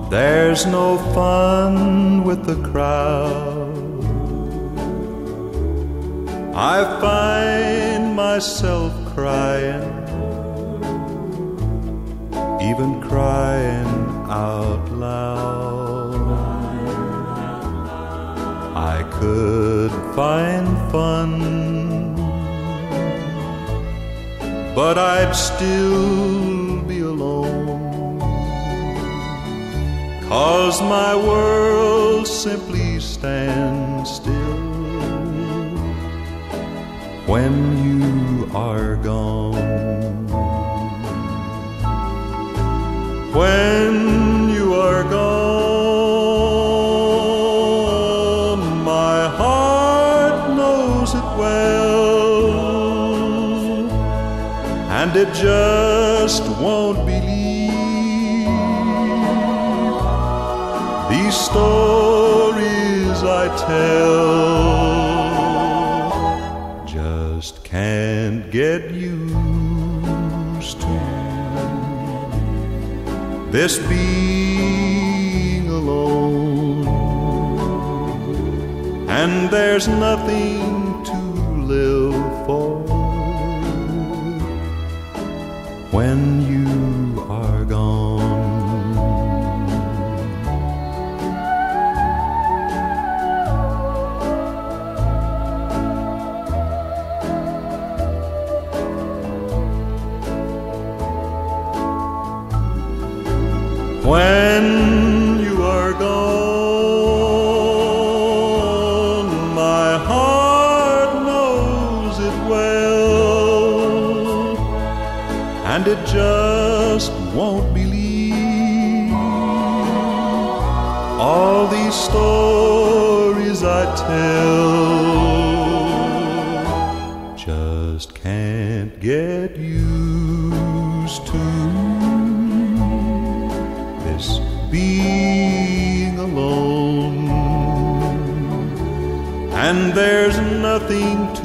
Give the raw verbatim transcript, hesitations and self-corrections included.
There's no fun with the crowd. I find myself crying, even crying out loud. I could find fun, but I'd still be alone, 'cause my world simply stands still when you are gone. When you are gone, my heart knows it well, and it just won't believe these stories I tell. Just can't get used to this being alone, and there's nothing to live for when you are gone. When you are gone, my heart knows it well, and it just won't believe all these stories I tell. Just can't get used to this being alone, and there's nothing to